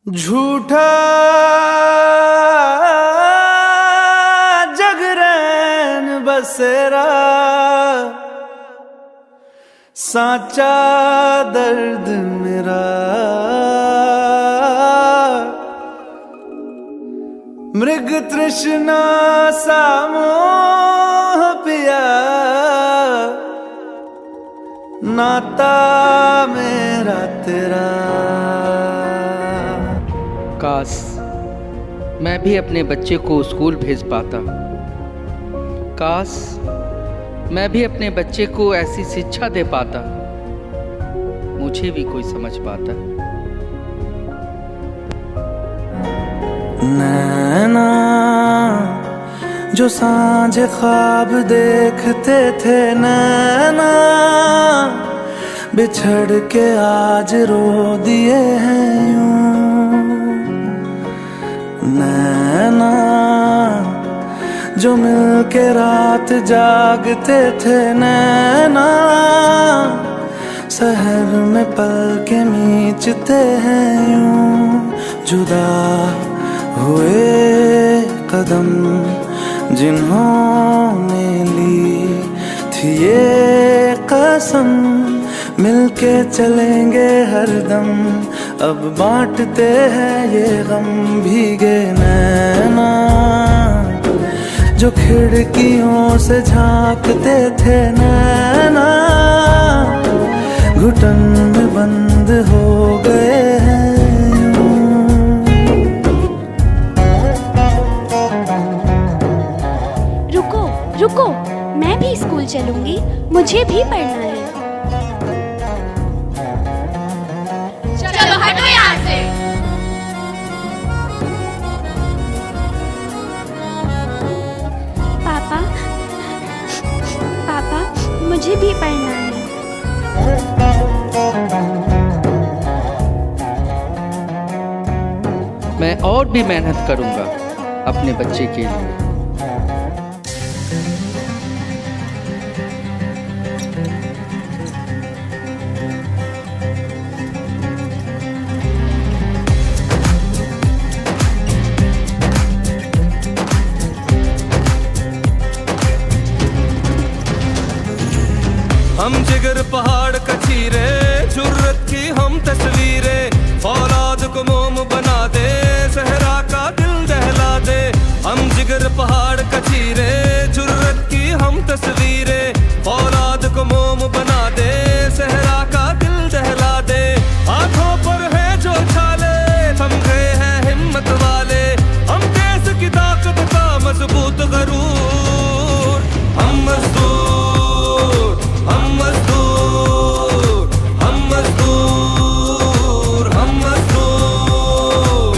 झूठा जगरैन बसेरा, साचा दर्द मेरा। मृग तृष्णा सा मोह पिया, नाता मेरा तेरा। काश मैं भी अपने बच्चे को स्कूल भेज पाता। काश मैं भी अपने बच्चे को ऐसी शिक्षा दे पाता, मुझे भी कोई समझ पाता। नैना जो सांझ ख्वाब देखते थे, नैना बिछड़ के आज रो दिए हैं यूं। नैना जो मिल के रात जागते थे, नैना शहर में पल के मीचते हैं यूं। जुदा हुए कदम जिन्होंने ली थी ये कसम, मिलके चलेंगे हरदम, अब बांटते हैं ये गम। भीगे नैना जो खिड़कियों से झांकते थे, नैना घुटन में बंद हो गए हैं। रुको, मैं भी स्कूल चलूंगी, मुझे भी पढ़ना है। चलो हटो यहाँ से। पापा मुझे भी पढ़ना है। मैं और भी मेहनत करूंगा अपने बच्चे के लिए। हम जिगर पहाड़ कचीरे, जुर्रत की हम तस्वीरें, औलाद को मोम बना दे, सहरा का दिल दहला दे। हम जिगर पहाड़ कचीरे, जुर्रत की हम तस्वीरें, औलाद को मोम बना दे, सहरा का दिल दहला दे। आंखों पर है जो छाले, थम गए हैं हिम्मत वाले, हम देश की ताकत का मजबूत गरूर। हम मजदूर, हम मजदूर, हम मजदूर, हम मजदूर।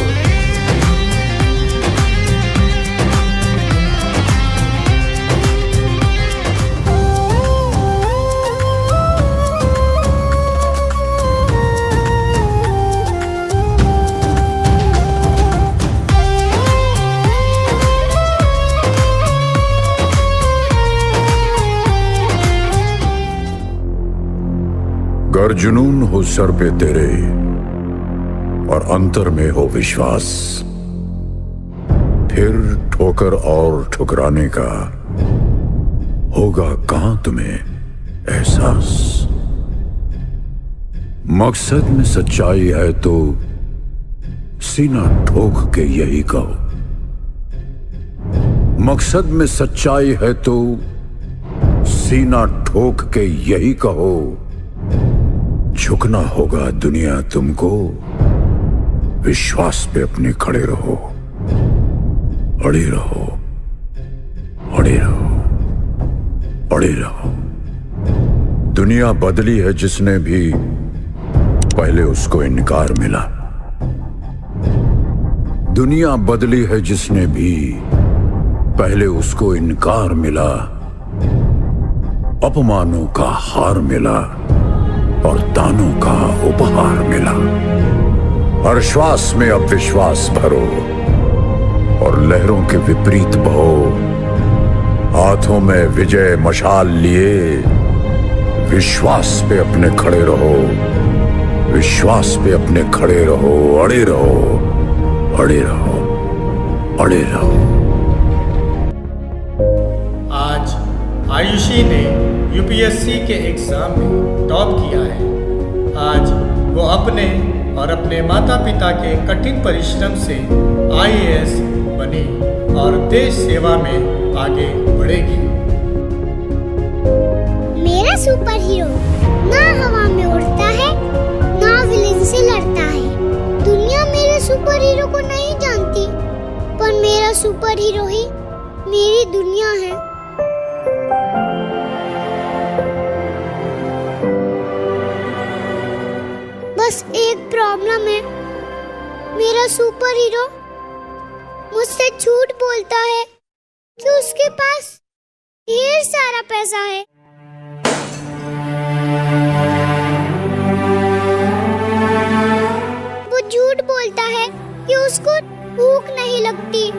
गर जुनून हो सर पे तेरे और अंतर में हो विश्वास, फिर ठोकर और ठुकराने का होगा कहां तुम्हें एहसास। मकसद में सच्चाई है तो सीना ठोक के यही कहो, मकसद में सच्चाई है तो सीना ठोक के यही कहो। झुकना होगा दुनिया तुमको, विश्वास पे अपने खड़े रहो, अड़े रहो, अड़े रहो, अड़े रहो। दुनिया बदली है जिसने भी पहले उसको इनकार मिला, दुनिया बदली है जिसने भी पहले उसको इनकार मिला। अपमानों का हार मिला और दानों का उपहार मिला। हर श्वास में अब विश्वास भरो और लहरों के विपरीत बहो। हाथों में विजय मशाल लिए विश्वास पे अपने खड़े रहो, विश्वास पे अपने खड़े रहो, अड़े रहो। अड़े रहो, अड़े रहो। आज आयुषी ने यूपीएससी के एग्जाम में टॉप किया है। आज वो अपने और अपने माता पिता के कठिन परिश्रम से आईएएस बनी और देश सेवा में आगे बढ़ेगी। मेरा सुपर हीरो ना हवा में उड़ता है, ना विलेन से लड़ता है। दुनिया मेरे सुपर हीरो को नहीं जानती, पर मेरा सुपर हीरो ही मेरी दुनिया है। बस एक प्रॉब्लम है, मेरा सुपर हीरो मुझसे झूठ बोलता है कि उसके पास ढेर सारा पैसा है। वो झूठ बोलता है कि उसको भूख नहीं लगती।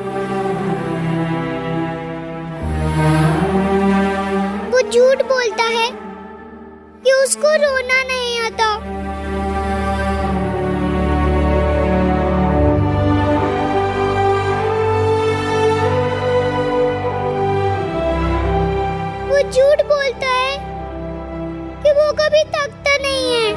वो झूठ बोलता है कि उसको रोना नहीं आता। वो झूठ बोलता है कि वो कभी थकता नहीं है।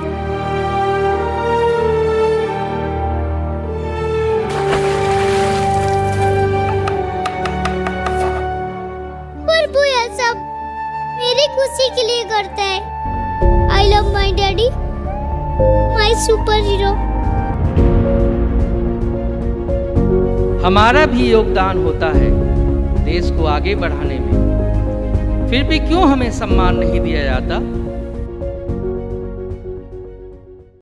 पर वो यह सब मेरी खुशी के लिए करता है। I love my daddy, my super hero. हमारा भी योगदान होता है देश को आगे बढ़ाने में, फिर भी क्यों हमें सम्मान नहीं दिया जाता?